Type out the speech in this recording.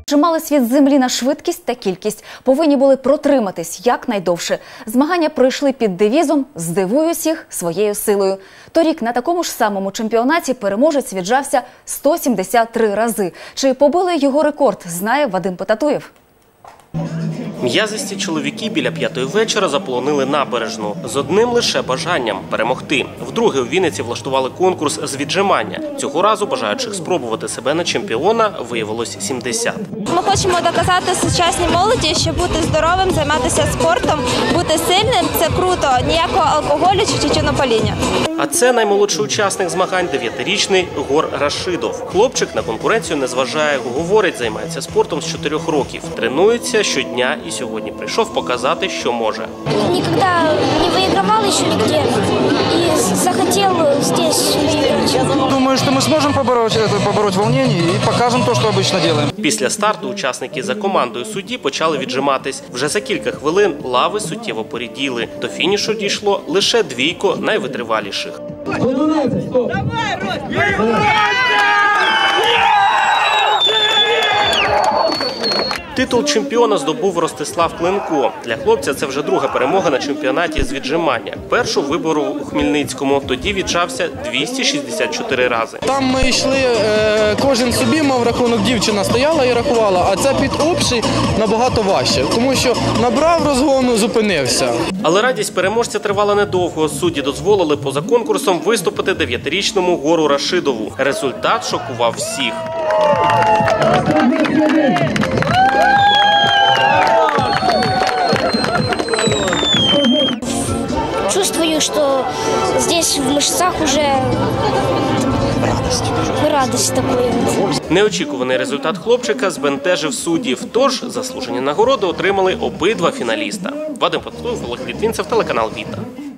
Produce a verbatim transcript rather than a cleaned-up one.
Чималий світ землі на швидкість та кількість повинні були протриматись якнайдовше. Змагання пройшли під девізом «Здивуй усіх своєю силою». Торік на такому ж самому чемпіонаті переможець віджався сто сімдесят три рази. Чи побили його рекорд, знає Вадим Потатуєв. М'язисті чоловіки біля п'ятої вечора заполонили набережну з одним лише бажанням – перемогти. Вдруге у Вінниці влаштували конкурс з віджимання. Цього разу бажаючих спробувати себе на чемпіона виявилось сімдесят. Ми хочемо доказати сучасній молоді, що бути здоровим, займатися спортом, бути сильним – це круто, ніякого алкоголю чи тютюнопаління. А це наймолодший учасник змагань – дев'ятирічний Гор Рашидов. Хлопчик на конкуренцію не зважає, говорить, займається спортом з чотирьох років. Тренується щодня і сьогодні прийшов показати, що може. Ніколи не вигравав ще ніде і захотів тут виграти. Думаю, що ми зможемо побороти, побороти волнення і покажемо те, що звично робимо. Після старту учасники за командою судді почали віджиматись. Вже за кілька хвилин лави суттєво поріділи. До фінішу дійшло лише двійко найвитриваліших. Титул чемпіона здобув Ростислав Клинко. Для хлопця це вже друга перемога на чемпіонаті з віджимання. Першу виборов у Хмельницькому, тоді віджався двісті шістдесят чотири рази. Там ми йшли, кожен собі мав рахунок, дівчина стояла і рахувала, а це під общий набагато важче, тому що набрав розгону, зупинився. Але радість переможця тривала недовго. Судді дозволили поза конкурсом виступити дев'ятирічному Гору Рашидову. Результат шокував всіх. Чувствую, что здесь в мышцах уже радость, радость такої. Неочікуваний результат хлопчика збентежив суддів. Тож заслужені нагороди отримали обидва фіналіста. Вадим Потатуєв, Олег Літвінцев, телеканал Віта.